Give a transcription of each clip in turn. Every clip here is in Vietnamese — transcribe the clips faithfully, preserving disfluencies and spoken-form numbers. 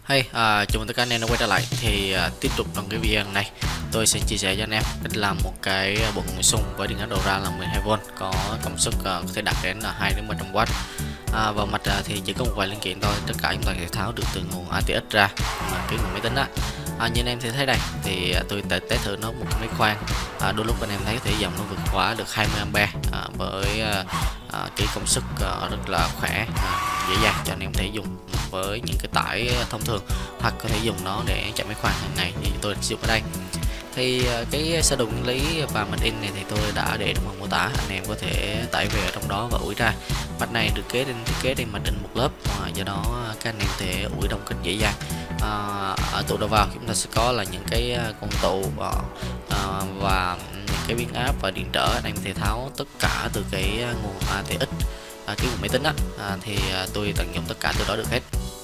Hey, à, chào mừng tất cả anh em đã quay trở lại. Thì à, tiếp tục trong cái video này tôi sẽ chia sẻ cho anh em cách làm một cái bộ nguồn xung với điện áp đầu ra là mười hai vôn, có công suất à, có thể đạt đến là hai đến ba trăm oát. À, vào mặt à, thì chỉ có một vài linh kiện thôi, tất cả chúng ta sẽ tháo được từ nguồn a tê ích ra mà cái nguồn máy tính đó. À, như anh em sẽ thấy đây thì à, tôi test thử nó một cái máy khoan. À, đôi lúc anh em thấy thể dòng nó vượt quá được hai mươi ampe à, với à, à, cái công suất à, rất là khỏe, à, dễ dàng cho anh em thể dùng với những cái tải thông thường, hoặc có thể dùng nó để chạy máy khoan hàng ngày như tôi sử dụng ở đây. Thì cái sơ đồ nguyên lý và mạch in này thì tôi đã để trong phần mô tả, anh em có thể tải về ở trong đó và ủi ra. Mạch này được kế trên thiết kế trên mạch in một lớp, và do đó các anh em có thể ủi đông cách dễ dàng. À, ở tụ đầu vào chúng ta sẽ có là những cái con tụ à, à, và những cái biến áp và điện trở, anh em có thể tháo tất cả từ cái nguồn a tê ích, à, cái nguồn máy tính đó, à, thì à, tôi tận dụng tất cả từ đó được hết.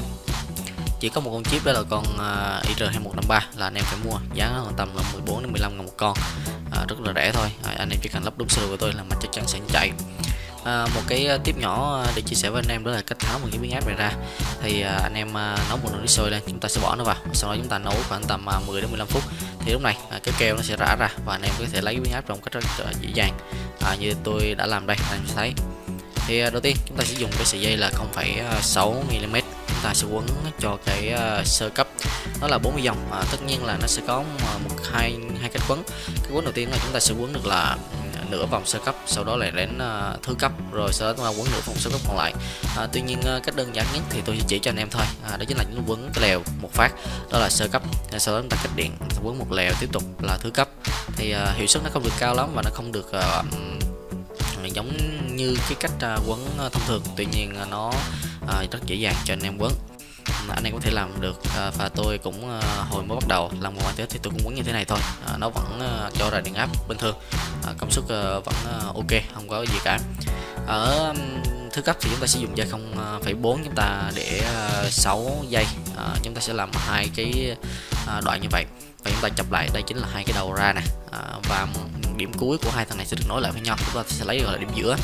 Chỉ có một con chip đó là con uh, i rờ hai một năm ba là anh em phải mua, giá nó tầm là mười bốn đến mười lăm ngàn một con, à, rất là rẻ thôi. À, anh em chỉ cần lắp đúng sơ đồ của tôi là mà chắc chắn sẽ chạy. À, một cái uh, tiếp nhỏ để chia sẻ với anh em đó là cách tháo một cái biến áp này ra. Thì uh, anh em uh, nấu một nồi nước sôi lên, chúng ta sẽ bỏ nó vào, sau đó chúng ta nấu khoảng tầm uh, mười đến mười lăm phút. Thì lúc này uh, cái keo nó sẽ rã ra và anh em có thể lấy cái biến áp trong cách rất uh, dễ dàng, à, như tôi đã làm đây, anh em sẽ thấy. Thì uh, đầu tiên chúng ta sẽ dùng cái sợi dây là không phẩy sáu mi li mét, chúng ta sẽ quấn cho cái uh, sơ cấp nó là bốn mươi vòng. À, tất nhiên là nó sẽ có một hai hai cách quấn. Cái quấn đầu tiên là chúng ta sẽ quấn được là nửa vòng sơ cấp, sau đó lại đến uh, thứ cấp, rồi sau đó chúng ta quấn nửa vòng sơ cấp còn lại. À, tuy nhiên uh, cách đơn giản nhất thì tôi sẽ chỉ cho anh em thôi, à, đó chính là chúng ta quấn cái lèo một phát đó là sơ cấp, sau đó chúng ta cách điện quấn một lèo tiếp tục là thứ cấp. Thì uh, hiệu suất nó không được cao lắm và nó không được uh, giống như cái cách uh, quấn thông thường, tuy nhiên uh, nó uh, rất dễ dàng cho anh em quấn. Anh em có thể làm được, uh, và tôi cũng uh, hồi mới bắt đầu làm một a tê ích thì tôi cũng quấn như thế này thôi, uh, nó vẫn uh, cho ra điện áp bình thường, uh, công suất uh, vẫn uh, ok, không có gì cả. Ở um, thứ cấp thì chúng ta sử dụng dây không phẩy bốn, chúng ta để uh, sáu dây, uh, chúng ta sẽ làm hai cái uh, đoạn như vậy và chúng ta chập lại, đây chính là hai cái đầu ra nè, uh, và điểm cuối của hai thằng này sẽ được nối lại với nhau, chúng ta sẽ lấy gọi là điểm giữa.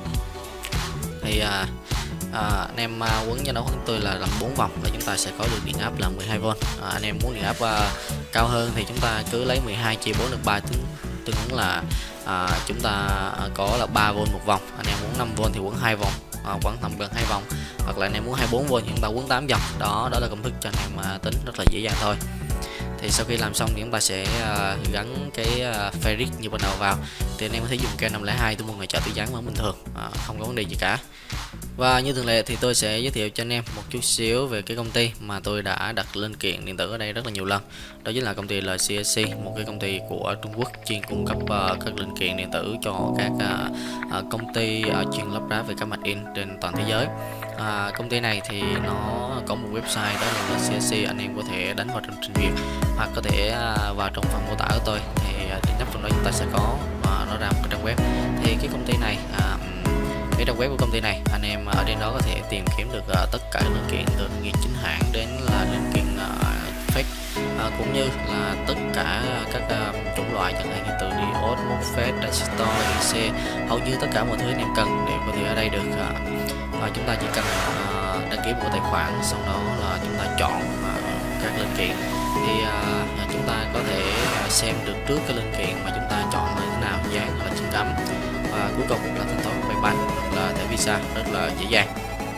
Thì uh, À, anh em uh, quấn cho nó của tôi là làm bốn vòng và chúng ta sẽ có được điện áp là mười hai vôn. À, anh em muốn điện áp uh, cao hơn thì chúng ta cứ lấy mười hai chia bốn được ba, tương tương ứng là uh, chúng ta có là ba vôn một vòng. Anh em muốn năm vôn thì quấn hai vòng, uh, quấn tầm gần hai vòng, hoặc là anh em muốn hai mươi bốn vôn thì chúng ta quấn tám vòng. Đó đó là công thức cho anh em uh, tính rất là dễ dàng thôi. Thì sau khi làm xong thì chúng ta sẽ uh, gắn cái uh, ferrite như ban đầu vào. Thì anh em có thể dùng keo năm không hai, tôi mua ngoài chợ tôi dán vẫn bình thường, uh, không có vấn đề gì cả. Và như thường lệ thì tôi sẽ giới thiệu cho anh em một chút xíu về cái công ty mà tôi đã đặt linh kiện điện tử ở đây rất là nhiều lần. Đó chính là công ty lờ xê ét xê, một cái công ty của Trung Quốc chuyên cung cấp uh, các linh kiện điện tử cho các uh, uh, công ty uh, chuyên lắp ráp về các mạch in trên toàn thế giới. À, công ty này thì nó có một website đó là lờ xê ét xê, anh em có thể đánh vào trong trình duyệt hoặc có thể uh, vào trong phần mô tả của tôi, thì uh, trên trong đó chúng ta sẽ có uh, nó ra một cái trang web. Thì cái công ty này uh, cái trang web của công ty này anh em ở trên đó có thể tìm kiếm được uh, tất cả linh kiện từ linh kiện chính hãng đến là linh kiện uh, fake, uh, cũng như là tất cả các uh, chủng loại chẳng hạn như từ diode, MOSFET, transistor, i xê, hầu như tất cả mọi thứ anh em cần đều có thể ở đây được. Uh, và chúng ta chỉ cần uh, đăng ký một tài khoản, sau đó là chúng ta chọn uh, các linh kiện, thì uh, chúng ta có thể uh, xem được trước cái linh kiện mà chúng ta chọn là thế nào, dán là chính cảm, và cuối cùng là thanh toán bằng banh hoặc là thẻ Visa rất là dễ dàng.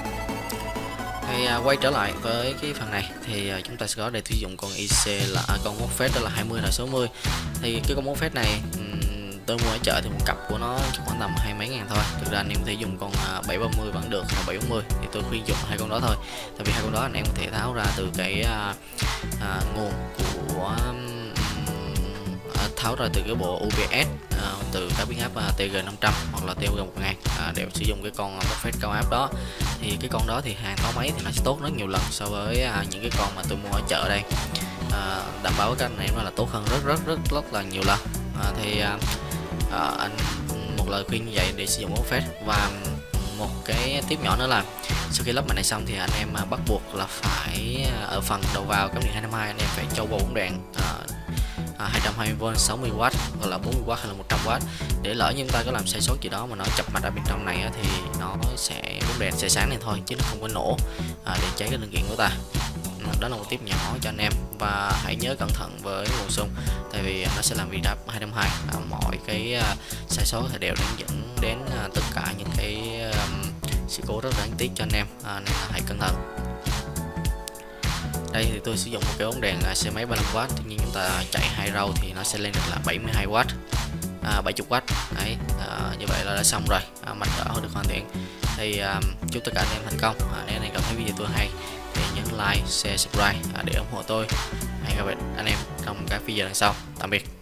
Thì uh, quay trở lại với cái phần này thì uh, chúng ta sẽ có để sử dụng con i xê là à, con MOSFET đó là hai mươi là sáu mươi. Thì cái con MOSFET này um, tôi mua ở chợ thì một cặp của nó khoảng tầm hai mấy ngàn thôi. Thực ra anh em có thể dùng con uh, bảy ba mươi vẫn được, hoặc bảy bốn mươi, thì tôi khuyên dùng hai con đó thôi, tại vì hai con đó anh em có thể tháo ra từ cái uh, uh, nguồn của um, tháo ra từ cái bộ u pê ét, à, từ các biến áp uh, tê giê năm trăm hoặc là tê giê một nghìn, à, đều sử dụng cái con MOSFET cao áp đó. Thì cái con đó thì hàng tháo máy thì nó sẽ tốt rất nhiều lần so với uh, những cái con mà tôi mua ở chợ đây, à, đảm bảo các anh em là tốt hơn rất rất rất rất là nhiều lần. À, thì uh, uh, anh một lời khuyên như vậy để sử dụng MOSFET. Và một cái tiếp nhỏ nữa là sau khi lắp mạch này xong thì anh em uh, bắt buộc là phải uh, ở phần đầu vào cắm điện hai năm hai anh em phải cho bầu bóng đèn uh, À, hai trăm hai mươi vôn sáu mươi oát hoặc là bốn mươi oát hay là một trăm oát, để lỡ như chúng ta có làm sai sót gì đó mà nó chập mạch ở bên trong này á, thì nó sẽ bóng đèn sẽ sáng lên thôi chứ nó không có nổ à, để cháy cái linh kiện của ta. đó là một tip nhỏ cho anh em, và hãy nhớ cẩn thận với nguồn xung, tại vì nó sẽ làm VRAP hai chấm hai, à, mọi cái uh, sai số thì đều đến dẫn đến uh, tất cả những cái um, sự cố rất đáng tiếc cho anh em, à, nên là hãy cẩn thận. Đây thì tôi sử dụng một cái ống đèn xe máy ba mươi lăm oát, tuy nhiên chúng ta chạy hai rau thì nó sẽ lên được là bảy mươi hai oát, à, bảy mươi oát. Đấy, à, như vậy là đã xong rồi, à, mạch đỡ được hoàn thiện. Thì à, chúc tất cả anh em thành công. À, nếu anh em cảm thấy video tôi hay thì nhấn like, share, subscribe à, để ủng hộ tôi. Hẹn gặp lại anh em trong các video lần sau. Tạm biệt.